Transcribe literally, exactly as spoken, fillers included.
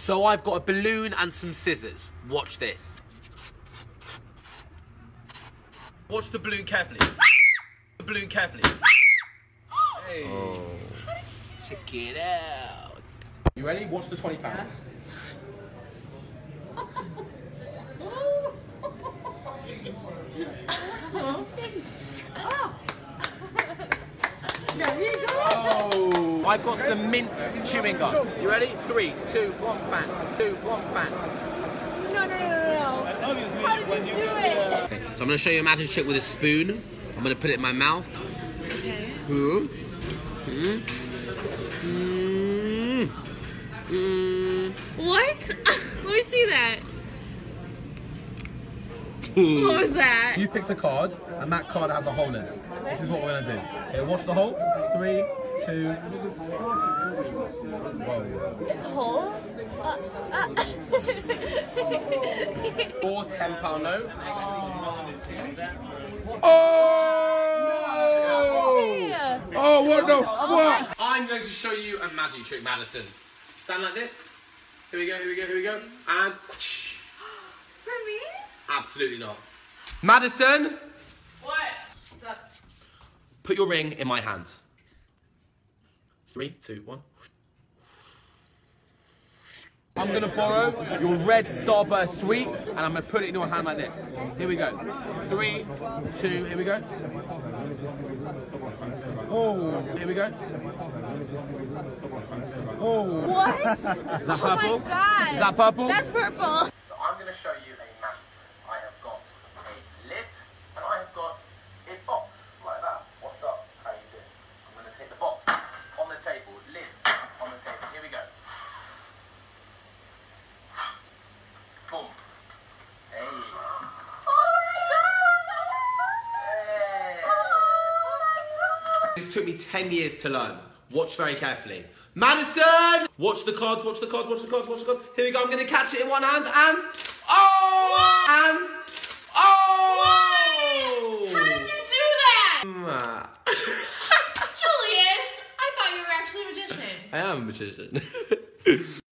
So I've got a balloon and some scissors. Watch this. Watch the balloon carefully. The balloon carefully. Hey. Oh. Check it out. You ready? Watch the twenty pounds. Oh, I've got some mint chewing gum. You ready? Three, two, one, bang. Two, one, bang. No, no, no, no, no. How did you do it? Okay, so I'm going to show you a magic trick with a spoon. I'm going to put it in my mouth. Okay. Ooh. Mm. Mm. Mm. What? Let me see that. What was that? You picked a card, and that card has a hole in it. This is what we're gonna do. Okay, watch the hole. Three, two. Whoa. It's a hole? Uh, uh. Four ten pound notes. Oh! Oh, what the fuck? I'm going to show you a magic trick, Madison. Stand like this. Here we go, here we go, here we go. And... For me? Absolutely not. Madison! What? What's up? Put your ring in my hand. Three, two, one. I'm gonna borrow your red Starburst sweet and I'm gonna put it in your hand like this. Here we go. Three, two, here we go. Oh, here we go. Oh. What? Is that purple? Oh my God. Is that purple? That's purple. So I'm gonna show you a magic trick. I have got a lid and I have got a box like that. What's up? How you doing? I'm gonna take the box on the table, lid on the table. Here we go. Boom. Hey. Oh my God. This took me ten years to learn. Watch very carefully. Madison! Watch the cards, watch the cards, watch the cards, watch the cards. Here we go, I'm gonna catch it in one hand and... Oh! What? And... Oh! What? How did you do that? Mwah. Julius, I thought you were actually a magician. I am a magician.